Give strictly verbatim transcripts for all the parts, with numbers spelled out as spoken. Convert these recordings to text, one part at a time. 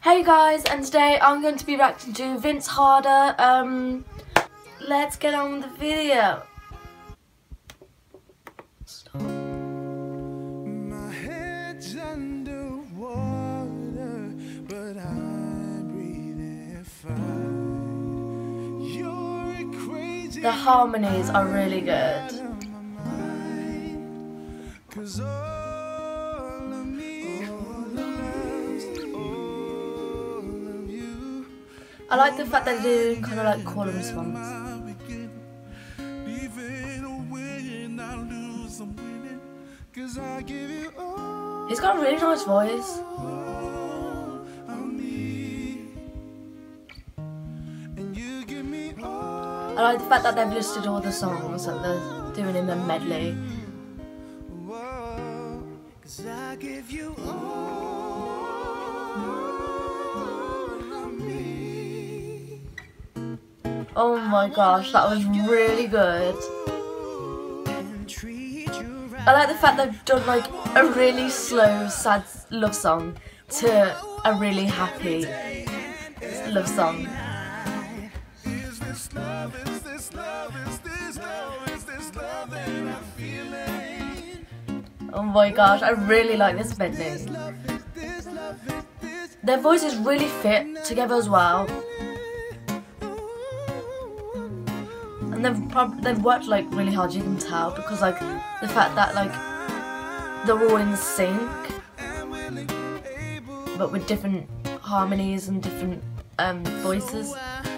Hey guys, and today I'm going to be reacting to Vince Harder. Um, let's get on with the video. Stop. My head's underwater, but I'm breathing fine. You're crazy. The harmonies are really good. 'Cause all of me loves all of you. I like the fact that they do kind of like call and response. He's got a really nice voice. I like the fact that they've listed all the songs that they're doing in the medley. Oh my gosh, that was really good. I like the fact they've done like a really slow, sad love song to a really happy love song. Oh my gosh, I really like this medley. Their voices really fit together as well. And they've prob they've worked like really hard, you can tell, because like the fact that like they're all in sync, but with different harmonies and different um, voices.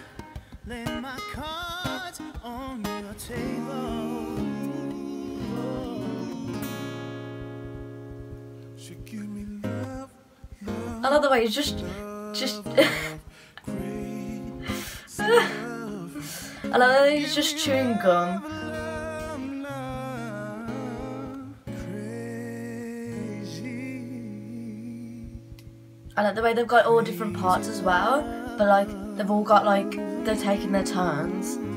I love the way he's just, just. I love that he's just chewing gum. I like the way they've got all different parts as well, but like they've all got like they're taking their turns.